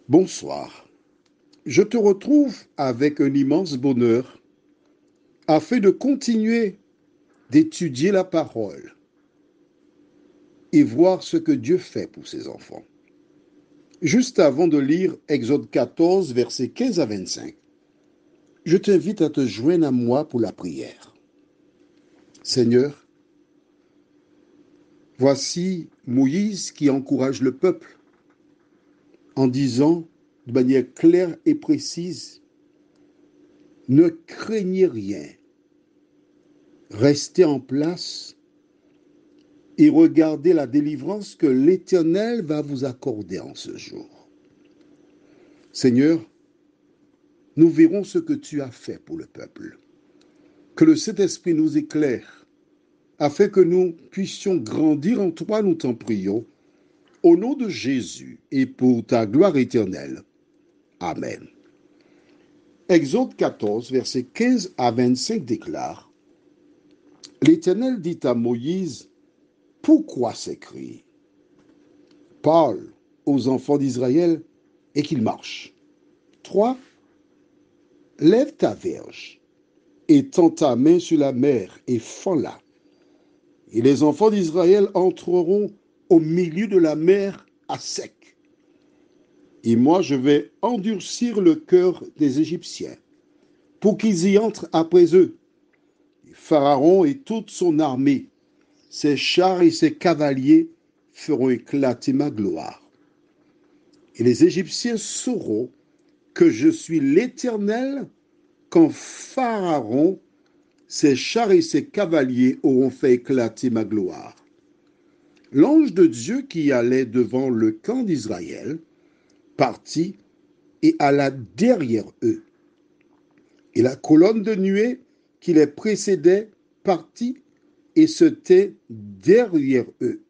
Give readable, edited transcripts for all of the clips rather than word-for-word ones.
Bonsoir. Je te retrouve avec un immense bonheur afin de continuer d'étudier la parole et voir ce que Dieu fait pour ses enfants. Juste avant de lire Exode 14, versets 15 à 25, je t'invite à te joindre à moi pour la prière. Seigneur, voici Moïse qui encourage le peuple en disant de manière claire et précise, ne craignez rien, restez en place et regardez la délivrance que l'Éternel va vous accorder en ce jour. Seigneur, nous verrons ce que tu as fait pour le peuple. Que le Saint-Esprit nous éclaire, afin que nous puissions grandir en toi, nous t'en prions, au nom de Jésus et pour ta gloire éternelle. Amen. Exode 14, versets 15 à 25 déclare, l'Éternel dit à Moïse, pourquoi ces cris? Parle aux enfants d'Israël et qu'ils marchent. 3. Lève ta verge et tends ta main sur la mer et fends-la. Et les enfants d'Israël entreront au milieu de la mer à sec. Et moi, je vais endurcir le cœur des Égyptiens pour qu'ils y entrent après eux. Et Pharaon et toute son armée, ses chars et ses cavaliers feront éclater ma gloire. Et les Égyptiens sauront que je suis l'Éternel quand Pharaon, ses chars et ses cavaliers auront fait éclater ma gloire. L'ange de Dieu qui allait devant le camp d'Israël partit et alla derrière eux. Et la colonne de nuée qui les précédait partit et se tait derrière eux.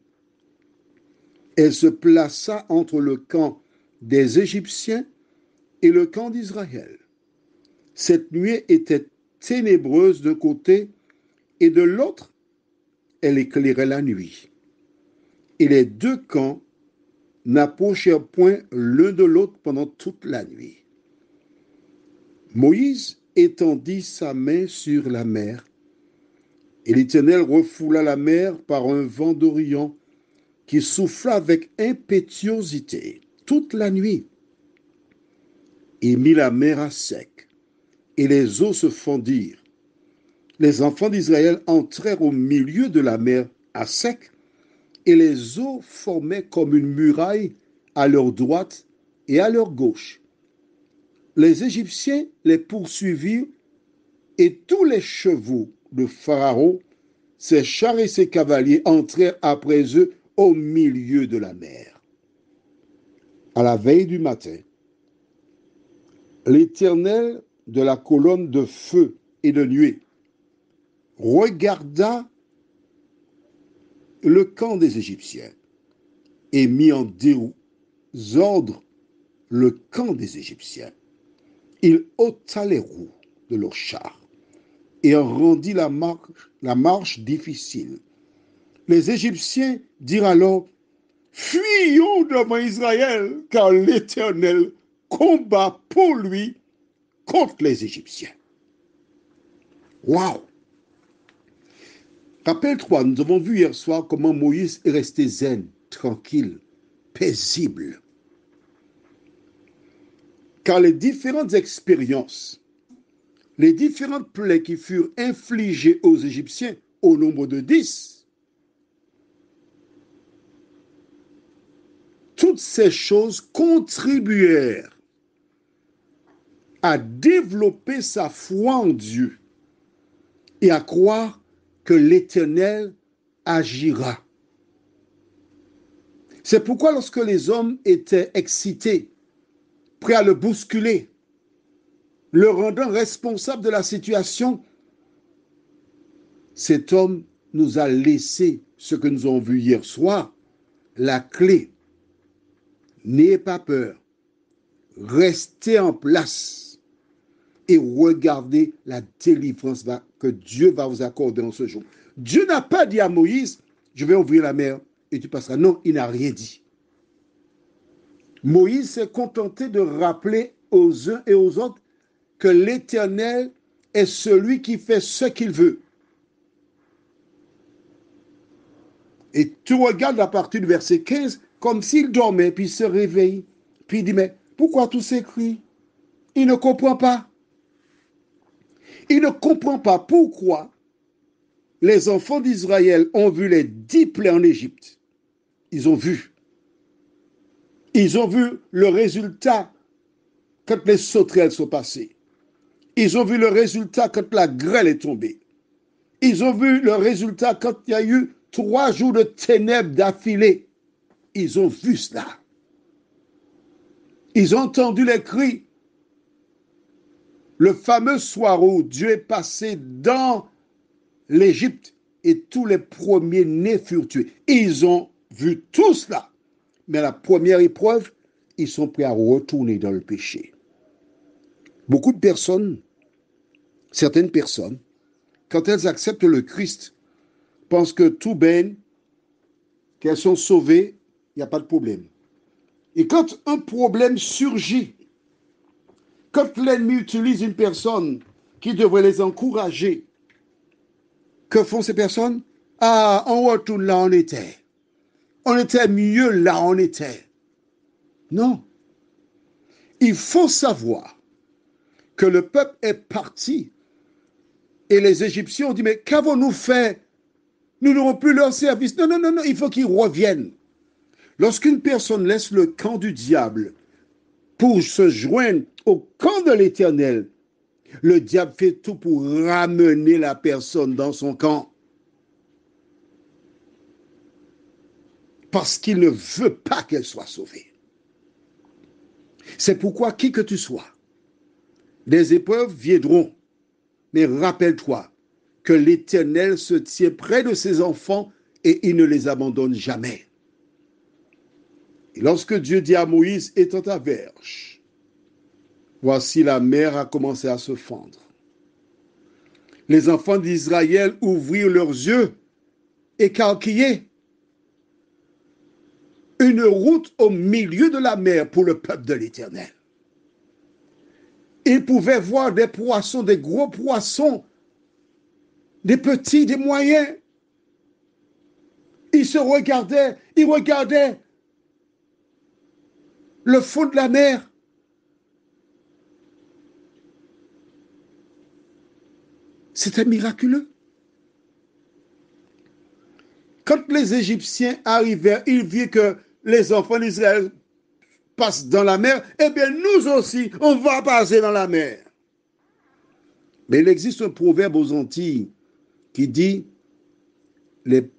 Elle se plaça entre le camp des Égyptiens et le camp d'Israël. Cette nuée était ténébreuse d'un côté et de l'autre, elle éclairait la nuit. Et les deux camps n'approchèrent point l'un de l'autre pendant toute la nuit. Moïse étendit sa main sur la mer, et l'Éternel refoula la mer par un vent d'Orient qui souffla avec impétuosité toute la nuit, et mit la mer à sec, et les eaux se fondirent. Les enfants d'Israël entrèrent au milieu de la mer à sec, et les eaux formaient comme une muraille à leur droite et à leur gauche. Les Égyptiens les poursuivirent, et tous les chevaux de Pharaon, ses chars et ses cavaliers entrèrent après eux au milieu de la mer. À la veille du matin, l'Éternel de la colonne de feu et de nuée regarda le camp des Égyptiens et mit en désordre le camp des Égyptiens. Il ôta les roues de leurs chars et en rendit la marche difficile. Les Égyptiens dirent alors, fuyons devant Israël, car l'Éternel combat pour lui contre les Égyptiens. Waouh! Rappelle-toi, nous avons vu hier soir comment Moïse est resté zen, tranquille, paisible. Car les différentes expériences, les différentes plaies qui furent infligées aux Égyptiens, au nombre de 10, toutes ces choses contribuèrent à développer sa foi en Dieu et à croire que l'Éternel agira. C'est pourquoi lorsque les hommes étaient excités, prêts à le bousculer, le rendant responsable de la situation, cet homme nous a laissé ce que nous avons vu hier soir, la clé. N'ayez pas peur, restez en place et regardez la délivrance que Dieu va vous accorder en ce jour. Dieu n'a pas dit à Moïse, je vais ouvrir la mer et tu passeras. Non, il n'a rien dit. Moïse s'est contenté de rappeler aux uns et aux autres que l'Éternel est celui qui fait ce qu'il veut. Et tu regardes à partir du verset 15, comme s'il dormait, puis il se réveille, puis il dit, mais pourquoi tous ces cris? Il ne comprend pas. Il ne comprend pas pourquoi les enfants d'Israël ont vu les 10 plaies en Égypte. Ils ont vu. Ils ont vu le résultat quand les sauterelles sont passées. Ils ont vu le résultat quand la grêle est tombée. Ils ont vu le résultat quand il y a eu 3 jours de ténèbres d'affilée. Ils ont vu cela. Ils ont entendu les cris. Le fameux soir où Dieu est passé dans l'Égypte et tous les premiers-nés furent tués. Ils ont vu tout cela. Mais la première épreuve, ils sont prêts à retourner dans le péché. Beaucoup de personnes, certaines personnes, quand elles acceptent le Christ, pensent que tout baigne, qu'elles sont sauvées, il n'y a pas de problème. Et quand un problème surgit, quand l'ennemi utilise une personne qui devrait les encourager, que font ces personnes? Ah, on retourne là où on était. On était mieux là où on était. Non. Il faut savoir que le peuple est parti et les Égyptiens ont dit, mais qu'avons-nous fait? Nous n'aurons plus leur service. Non, non, non, non, il faut qu'ils reviennent. Lorsqu'une personne laisse le camp du diable pour se joindre au camp de l'Éternel, le diable fait tout pour ramener la personne dans son camp. Parce qu'il ne veut pas qu'elle soit sauvée. C'est pourquoi, qui que tu sois, des épreuves viendront. Mais rappelle-toi que l'Éternel se tient près de ses enfants et il ne les abandonne jamais. Et lorsque Dieu dit à Moïse, étends ta verge, voici la mer a commencé à se fendre. Les enfants d'Israël ouvrirent leurs yeux, écarquillés. Une route au milieu de la mer pour le peuple de l'Éternel. Ils pouvaient voir des poissons, des gros poissons, des petits, des moyens. Ils regardaient le fond de la mer. C'était miraculeux. Quand les Égyptiens arrivèrent, ils virent que les enfants d'Israël passent dans la mer. Eh bien, nous aussi, on va passer dans la mer. Mais il existe un proverbe aux Antilles qui dit les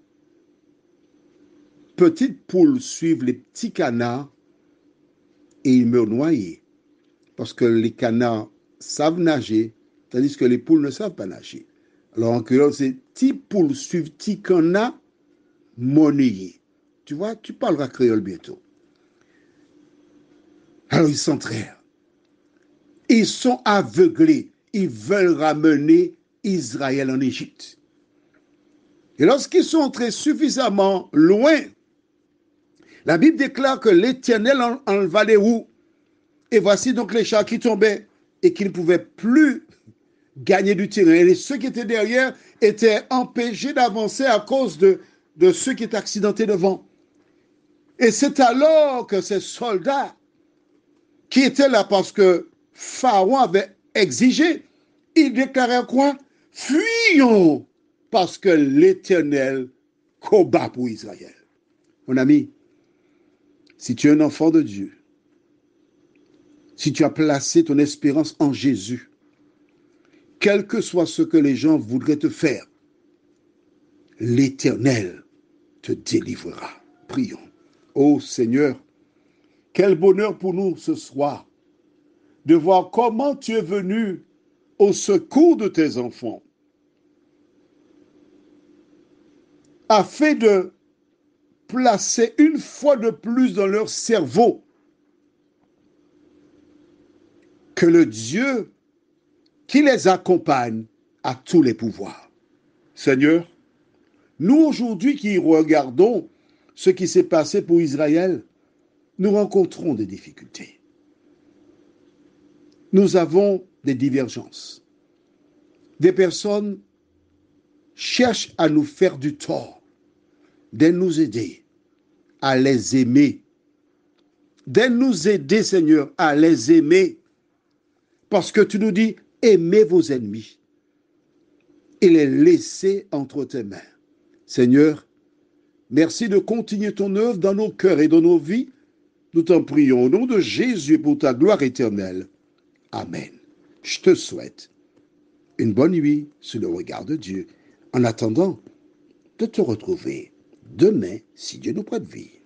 petites poules suivent les petits canards et ils meurent noyés. Parce que les canards savent nager, tandis que les poules ne savent pas nager. Alors en créole, c'est petits poules suivent petits canards monnayés. Tu vois, tu parleras créole bientôt. Alors ils s'entraînent. Ils sont aveuglés. Ils veulent ramener Israël en Égypte. Et lorsqu'ils sont entrés suffisamment loin, la Bible déclare que l'Éternel enleva les roues. Et voici donc les chars qui tombaient et qui ne pouvaient plus gagner du terrain. Et ceux qui étaient derrière étaient empêchés d'avancer à cause de ceux qui étaient accidentés devant. Et c'est alors que ces soldats qui étaient là parce que Pharaon avait exigé, ils déclaraient quoi? Fuyons parce que l'Éternel combat pour Israël. Mon ami, si tu es un enfant de Dieu, si tu as placé ton espérance en Jésus, quel que soit ce que les gens voudraient te faire, l'Éternel te délivrera. Prions. Ô Seigneur, quel bonheur pour nous ce soir de voir comment tu es venu au secours de tes enfants, afin de placer une fois de plus dans leur cerveau que le Dieu qui les accompagne a tous les pouvoirs. Seigneur, nous aujourd'hui qui regardons ce qui s'est passé pour Israël, nous rencontrons des difficultés. Nous avons des divergences. Des personnes cherchent à nous faire du tort, de nous aider à les aimer. De nous aider, Seigneur, à les aimer. Parce que tu nous dis, aimez vos ennemis et les laissez entre tes mains. Seigneur, merci de continuer ton œuvre dans nos cœurs et dans nos vies. Nous t'en prions au nom de Jésus pour ta gloire éternelle. Amen. Je te souhaite une bonne nuit sous le regard de Dieu, en attendant de te retrouver demain, si Dieu nous prête vie.